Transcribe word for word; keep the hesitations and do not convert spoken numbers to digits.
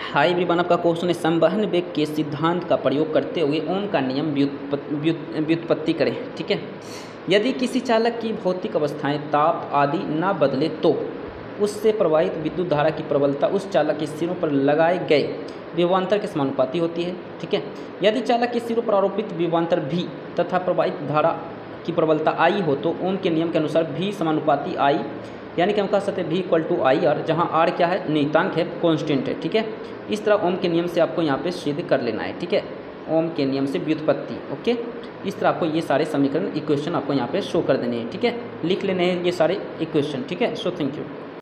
High everyone, आपका question है संवहन वेग के सिद्धांत का प्रयोग करते हुए ओम का नियम व्युत्पत्ति व्युत- व्युत्पत्ति करें। ठीक है, यदि किसी चालक की भौतिक अवस्थाएं ताप आदि न बदले तो उससे प्रवाहित विद्युत धारा की प्रबलता उस चालक के सिरों पर लगाए गए विभवांतर के समानुपाती होती है। ठीक है, यदि चालक के सिरों पर आरोपित विभवांतर भी तथा प्रवाहित धारा की प्रबलता आई हो तो ओम के नियम के अनुसार भी समानुपाती आई, यानी कि हम कह सकते हैं भी इक्वल टू आई आर, जहाँ आर क्या है, नियतांक है, कांस्टेंट है। ठीक है, इस तरह ओम के नियम से आपको यहाँ पे सिद्ध कर लेना है। ठीक है, ओम के नियम से व्युत्पत्ति। ओके, इस तरह आपको ये सारे समीकरण इक्वेशन आपको यहाँ पे शो कर देने हैं। ठीक है, लिख लेने हैं ये सारे इक्वेशन। ठीक है, सो थैंक यू।